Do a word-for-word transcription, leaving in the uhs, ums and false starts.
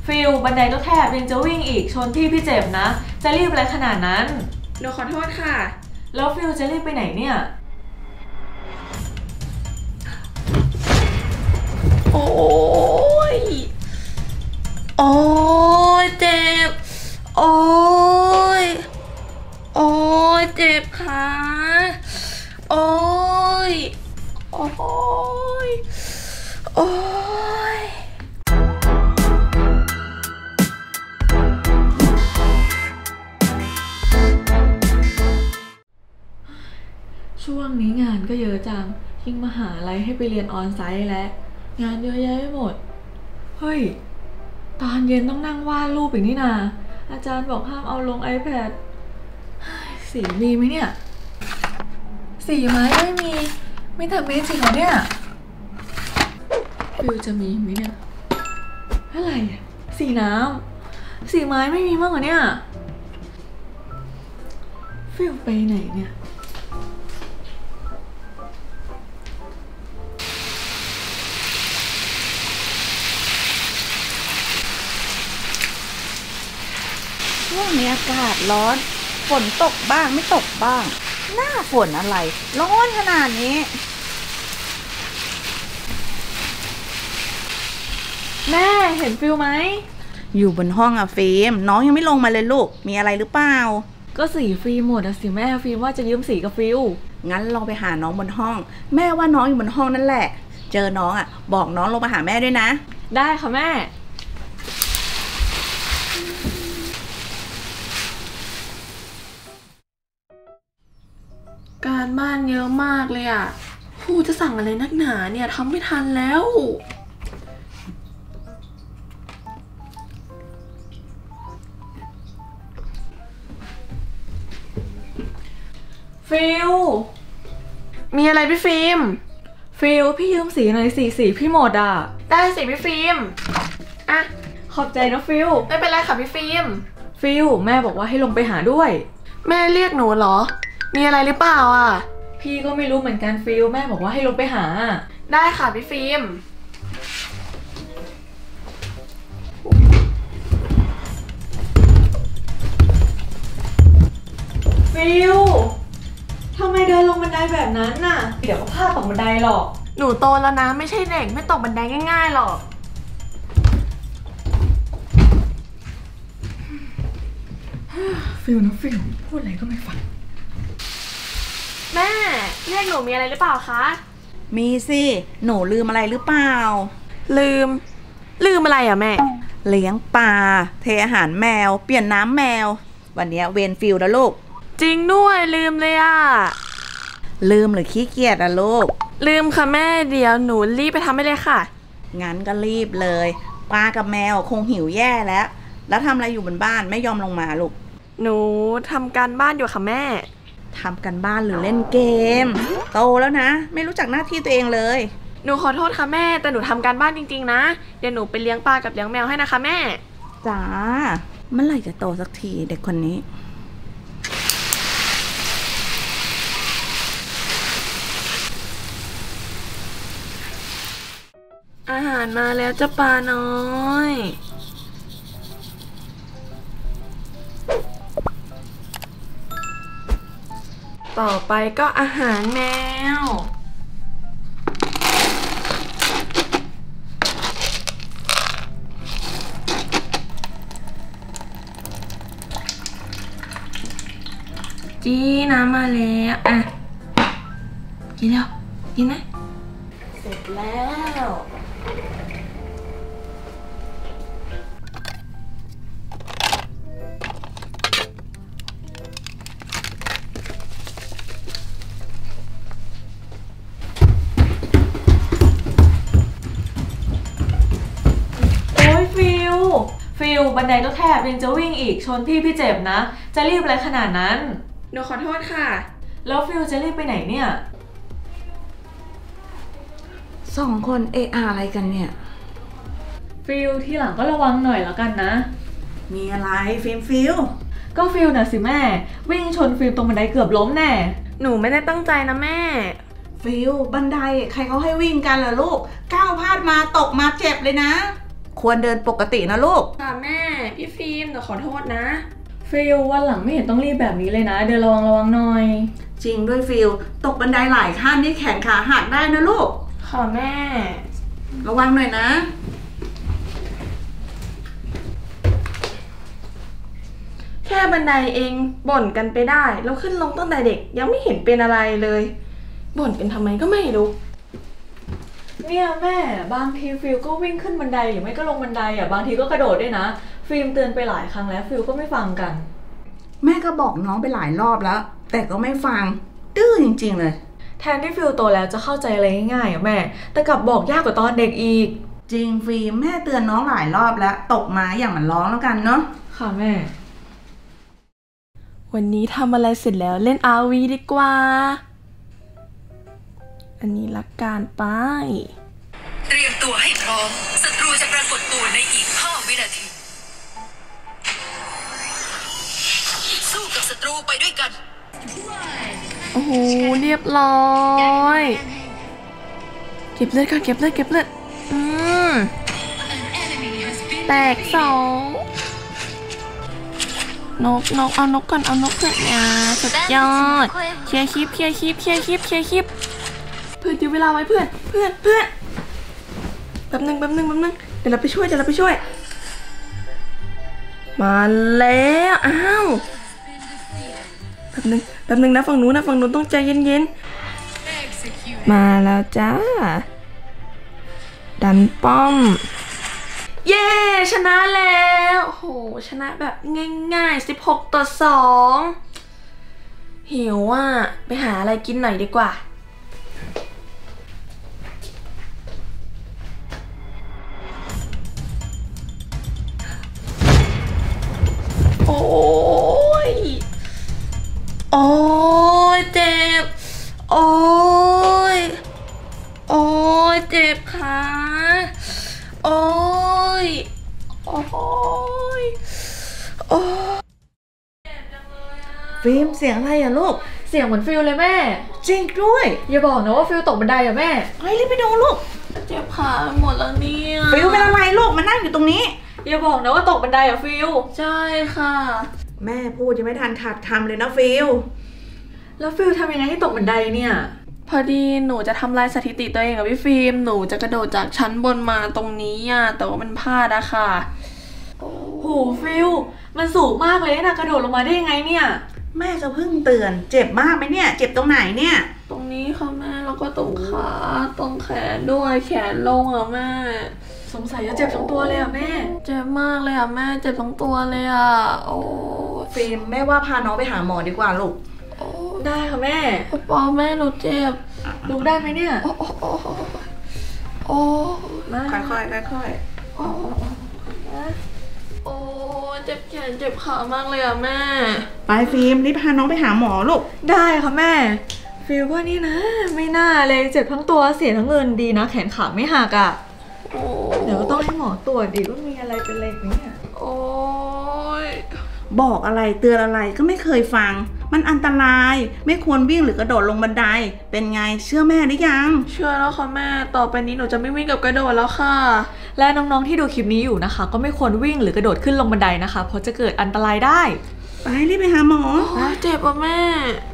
ฟิลบันไดก็แคบยังจะวิ่งอีกชนพี่พี่เจ็บนะจะรีบอะไรขนาดนั้นหนูขอโทษค่ะแล้วฟิลจะรีบไปไหนเนี่ยโอ้ยโอ้ยเจ็บโอ้ยโอ้ยเจ็บขาโอ้ยโอ้ยโอ้ยช่วงนี้งานก็เยอะจังยิ่งมหาลัยให้ไปเรียนออนไซต์และงานเยอะแยะไปหมดเฮ้ยตอนเย็นต้องนั่งวาดรูปอีกนี่นาอาจารย์บอกห้ามเอาลง iPad สีมีไหมเนี่ยสีไม้ไม่มีไม่แต่เมสสีเขาเนี่ยฟิวจะมีไหมเนี่ยอะไรสีน้ำสีไม้ไม่มีมั้งเหรอเนี่ยฟิวไปไหนเนี่ยช่วงนี้อากาศร้อนฝนตกบ้างไม่ตกบ้างหน้าฝนอะไรร้อนขนาดนี้แม่เห็นฟิลไหมอยู่บนห้องอะฟิล์มน้องยังไม่ลงมาเลยลูกมีอะไรหรือเปล่าก็สีฟิล์มหมดอะสิแม่ฟิล์มว่าจะยืมสีกับฟิลงั้นลองไปหาน้องบนห้องแม่ว่าน้องอยู่บนห้องนั่นแหละเจอน้องอะบอกน้องลงมาหาแม่ด้วยนะได้ค่ะแม่การบ้านเยอะมากเลยอ่ะครูจะสั่งอะไรนักหนาเนี่ยทำไม่ทันแล้วฟิลมีอะไรพี่ฟิล์มฟิลพี่ยืมสีหน่อยสีสีพี่หมดอ่ะได้สิพี่ฟิล์มอ่ะขอบใจนะฟิลไม่เป็นไรค่ะพี่ฟิล์มฟิลแม่บอกว่าให้ลงไปหาด้วยแม่เรียกหนูเหรอมีอะไรหรือเปล่าอ่ะพี่ก็ไม่รู้เหมือนกันฟิลแม่บอกว่าให้ลงไปหาได้ค่ะพี่ฟิล์มฟิลทำไมเดินลงบันไดแบบนั้นน่ะเดี๋ยวก็พลาดตกบันไดหรอกหนูโตแล้วนะไม่ใช่เด็กไม่ตกบันไดง่ายๆหรอกฟิลนะฟิลพูดอะไรก็ไม่ฟังแม่เรียกหนูมีอะไรหรือเปล่าคะมีสิหนูลืมอะไรหรือเปล่าลืมลืมอะไรอ่ะแม่เลี้ยงปลาเทอาหารแมวเปลี่ยนน้ำแมววันนี้เวนฟิลแล้วลูกจริงด้วยลืมเลยอ่ะลืมหรือขี้เกียจอะลูกลืมค่ะแม่เดี๋ยวหนูรีบไปทำให้เลยค่ะงั้นก็รีบเลยปลากับแมวคงหิวแย่แล้วแล้วทำอะไรอยู่บนบ้านไม่ยอมลงมาลูกหนูทำการบ้านอยู่ค่ะแม่ทำกันบ้านหรือเล่นเกมโตแล้วนะไม่รู้จักหน้าที่ตัวเองเลยหนูขอโทษค่ะแม่แต่หนูทำการบ้านจริงๆนะเดี๋ยวหนูไปเลี้ยงปลากับเลี้ยงแมวให้นะคะแม่จ๋าเมื่อไหร่จะโตสักทีเด็กคนนี้อาหารมาแล้วจ้ะปลาน้อยต่อไปก็อาหารแมวจีน้ำมาแล้วอ่ะกินแล้วกินไหมเสร็จแล้วฟิลบันไดก็แคบยังจะวิ่งอีกชนพี่พี่เจ็บนะจะรีบอะไรขนาดนั้นหนูขอโทษค่ะแล้วฟิลจะรีบไปไหนเนี่ยสองคนเอะอะไรกันเนี่ยฟิลที่หลังก็ระวังหน่อยแล้วกันนะมีอะไรฟิล์มฟิลก็ฟิลน่ะสิแม่วิ่งชนฟิลตรงบันไดเกือบล้มแน่หนูไม่ได้ตั้งใจนะแม่ฟิลบันไดใครเขาให้วิ่งกันล่ะลูกก้าวพลาดมาตกมาเจ็บเลยนะควรเดินปกตินะลูกค่ะแม่พี่ฟิล์มหนูขอโทษนะฟิลวันหลังไม่เห็นต้องรีบแบบนี้เลยนะเดินระวังระวังหน่อยจริงด้วยฟิลตกบันไดหลายขั้นนี่แขนขาหักได้นะลูกค่ะแม่ระวังหน่อยนะแค่บันไดเองบ่นกันไปได้แล้วขึ้นลงตั้งแต่เด็กยังไม่เห็นเป็นอะไรเลยบ่นเป็นทำไมก็ไม่รู้เนี่ยแม่บางทีฟิลก็วิ่งขึ้นบันไดหรือไม่ก็ลงบันไดอ่ะบางทีก็กระโดดด้วยนะฟิล์มเตือนไปหลายครั้งแล้วฟิลก็ไม่ฟังกันแม่ก็บอกน้องไปหลายรอบแล้วแต่ก็ไม่ฟังดื้อจริงๆเลยแทนที่ฟิลโตแล้วจะเข้าใจอะไรง่ายๆอ่ะแม่แต่กลับบอกยากกว่าตอนเด็กอีกจริงฟิล์มแม่เตือนน้องหลายรอบแล้วตกมาอย่างมันร้องแล้วกันเนาะค่ะแม่วันนี้ทำอะไรเสร็จแล้วเล่น อาร์ วี ดีกว่าอันนี้ละการไปเตรียมตัวให้พร้อมศัตรูจะปรากฏตัวในอีกห้าวินาทีสู้กับศัตรูไปด้วยกันโอ้โหเรียบร้อยเก็บเลือดค่ะเก็บเลือดเก็บเลือดอืมแตกสองนกนกเอานกก่อนเอานกก่อนอ่ะสุดยอดเคลียร์คลิปเคลียร์คลิปเคลียร์คลิปเคลียร์คลิปเพื่อนยื้อเวลาไว้เพื่อนเพื่อนเพื่อนแป๊บนึงแป๊บนึงแป๊บนึงเดี๋ยวเราไปช่วยเดี๋ยวเราไปช่วยมาแล้วอ้าวแป๊บนึงแป๊บนึงนะฝั่งนู้นนะฝั่งนู้นต้องใจเย็นๆมาแล้วจ้าดันป้อมเย้ชนะแล้วโหชนะแบบง่ายๆสิบหกต่อสองหิวอ่ะไปหาอะไรกินหน่อยดีกว่าโอ้ยโอ้ยเจ็บโอ้ยโอ้ยเจ็บขาโอ้ยโอ้ยโอ้ยฟิล์มเสียงอะไรอะลูกเสียงเหมือนฟิลเลยแม่จริงด้วยอย่าบอกนะว่าฟิลตกบันไดอะแม่ไปรีบไปดูลูกเจ็บขาหมดแล้วเนี่ยฟิลเป็นอะไรลูกมานั่งอยู่ตรงนี้อย่าบอกนะว่าตกบันไดอะฟิลใช่ค่ะแม่พูดยังไม่ทันขาดคำเลยนะฟิลแล้วฟิลทำยังไงให้ตกบันไดเนี่ยพอดีหนูจะทำลายสถิติตัวเองกับพี่ฟิล์มหนูจะกระโดดจากชั้นบนมาตรงนี้อ่ะแต่ว่ามันพลาดอะค่ะโหฟิลมันสูงมากเลยนะกระโดดลงมาได้ยังไงเนี่ยแม่ก็เพิ่งเตือนเจ็บมากไหมเนี่ยเจ็บตรงไหนเนี่ยตรงนี้ค่ะแม่แล้วก็ตรงขาตรงแขนด้วยแขนลงอ่ะแม่สงสัยจะเจ็บทั้งตัวเลยอ่ะแม่เจ็บมากเลยอ่ะแม่เจ็บทั้งตัวเลยอ่ะโอ้ฟิล์มแม่ว่าพาน้องไปหาหมอดีกว่าลูกได้ค่ะแม่ปอแม่หนูเจ็บลุกได้ไหมเนี่ยโอ้โอ้โอ้ค่อยค่อยค่อยค่อยโอ้โอ้เจ็บแขนเจ็บขามากเลยอ่ะแม่ไปฟิล์มรีบพาน้องไปหาหมอลูกได้ค่ะแม่ฟิลว่านี่นะไม่น่าเลยเจ็บทั้งตัวเสียทั้งเงินดีนะแขนขาไม่หักอ่ะเดี๋ยวก็ต้องให้หมอตรวจดิว่ามีอะไรเป็นอะไรไหมเนี่ยโอ้ยบอกอะไรเตือนอะไรก็ไม่เคยฟังมันอันตรายไม่ควรวิ่งหรือกระโดดลงบันไดเป็นไงเชื่อแม่หรือยังเชื่อแล้วค่ะแม่ต่อไปนี้หนูจะไม่วิ่งกับกระโดดแล้วค่ะและน้องๆที่ดูคลิปนี้อยู่นะคะก็ไม่ควรวิ่งหรือกระโดดขึ้นลงบันไดนะคะเพราะจะเกิดอันตรายได้ไปรีบไปหาหมอเจ็บอ่ะแม่